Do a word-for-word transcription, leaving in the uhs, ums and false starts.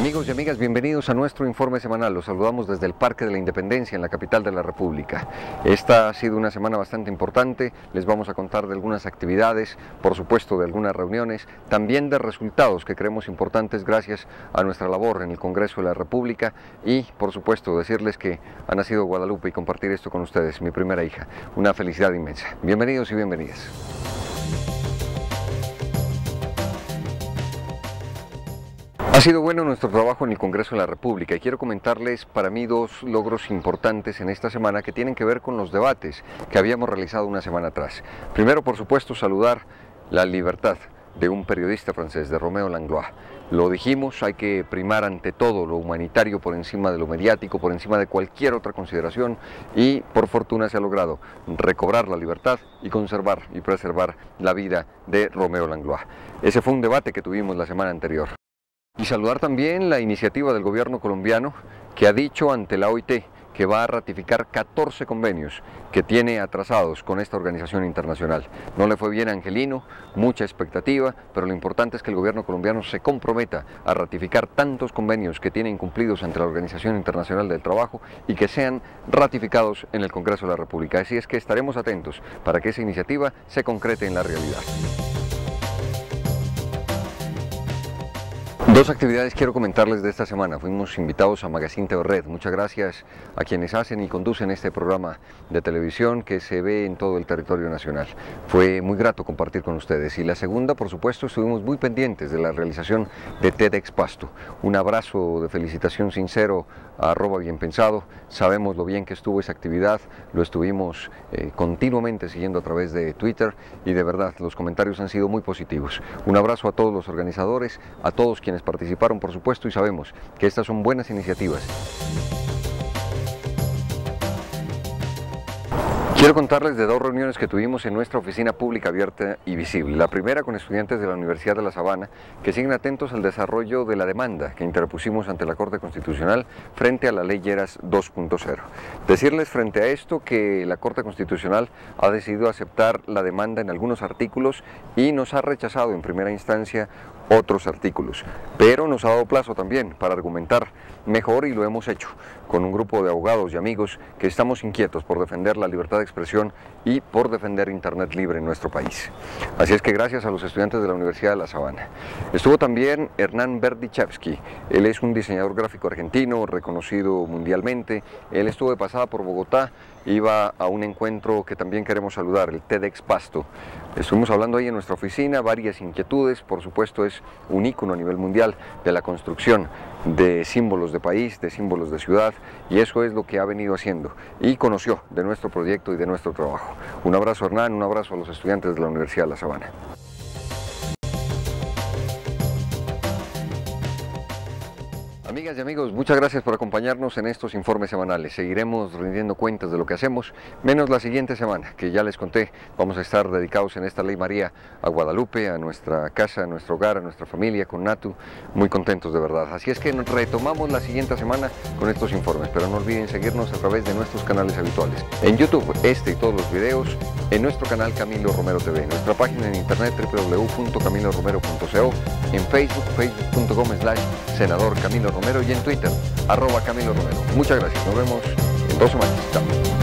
Amigos y amigas, bienvenidos a nuestro informe semanal. Los saludamos desde el Parque de la Independencia en la capital de la República. Esta ha sido una semana bastante importante. Les vamos a contar de algunas actividades, por supuesto de algunas reuniones, también de resultados que creemos importantes gracias a nuestra labor en el Congreso de la República y, por supuesto, decirles que ha nacido Guadalupe y compartir esto con ustedes, mi primera hija. Una felicidad inmensa. Bienvenidos y bienvenidas. Ha sido bueno nuestro trabajo en el Congreso de la República y quiero comentarles para mí dos logros importantes en esta semana que tienen que ver con los debates que habíamos realizado una semana atrás. Primero, por supuesto, saludar la libertad de un periodista francés, de Roméo Langlois. Lo dijimos, hay que primar ante todo lo humanitario por encima de lo mediático, por encima de cualquier otra consideración y por fortuna se ha logrado recobrar la libertad y conservar y preservar la vida de Roméo Langlois. Ese fue un debate que tuvimos la semana anterior. Y saludar también la iniciativa del gobierno colombiano que ha dicho ante la O I T que va a ratificar catorce convenios que tiene atrasados con esta organización internacional. No le fue bien a Angelino, mucha expectativa, pero lo importante es que el gobierno colombiano se comprometa a ratificar tantos convenios que tiene incumplidos ante la Organización Internacional del Trabajo y que sean ratificados en el Congreso de la República. Así es que estaremos atentos para que esa iniciativa se concrete en la realidad. Dos actividades quiero comentarles de esta semana. Fuimos invitados a Magazine T V Red. Muchas gracias a quienes hacen y conducen este programa de televisión que se ve en todo el territorio nacional. Fue muy grato compartir con ustedes. Y la segunda, por supuesto, estuvimos muy pendientes de la realización de TEDx Pasto. Un abrazo de felicitación sincero a arroba bien pensado. Sabemos lo bien que estuvo esa actividad. Lo estuvimos eh, continuamente siguiendo a través de Twitter y de verdad los comentarios han sido muy positivos. Un abrazo a todos los organizadores, a todos quienes participaron, por supuesto, y sabemos que estas son buenas iniciativas. Quiero contarles de dos reuniones que tuvimos en nuestra oficina pública abierta y visible. La primera con estudiantes de la Universidad de La Sabana que siguen atentos al desarrollo de la demanda que interpusimos ante la Corte Constitucional frente a la Ley Lleras dos punto cero. Decirles frente a esto que la Corte Constitucional ha decidido aceptar la demanda en algunos artículos y nos ha rechazado en primera instancia otros artículos, pero nos ha dado plazo también para argumentar mejor y lo hemos hecho con un grupo de abogados y amigos que estamos inquietos por defender la libertad de expresión y por defender Internet libre en nuestro país. Así es que gracias a los estudiantes de la Universidad de La Sabana. Estuvo también Hernán Berdichevsky. Él es un diseñador gráfico argentino reconocido mundialmente. Él estuvo de pasada por Bogotá, iba a un encuentro que también queremos saludar, el TEDx Pasto. Estuvimos hablando ahí en nuestra oficina, varias inquietudes, por supuesto es un ícono a nivel mundial de la construcción de símbolos de país, de símbolos de ciudad, y eso es lo que ha venido haciendo y conoció de nuestro proyecto y de nuestro trabajo. Un abrazo, Hernán, un abrazo a los estudiantes de la Universidad de La Sabana. Amigas y amigos, muchas gracias por acompañarnos en estos informes semanales. Seguiremos rindiendo cuentas de lo que hacemos, menos la siguiente semana, que ya les conté, vamos a estar dedicados en esta Ley María a Guadalupe, a nuestra casa, a nuestro hogar, a nuestra familia, con Natu, muy contentos de verdad. Así es que retomamos la siguiente semana con estos informes, pero no olviden seguirnos a través de nuestros canales habituales. En YouTube, este y todos los videos, en nuestro canal Camilo Romero T V, en nuestra página en internet w w w punto camilo romero punto co, en Facebook, facebook punto com slash senador Camilo Romero y en Twitter, arroba Camilo Romero. Muchas gracias, nos vemos en dos semanas. Chao.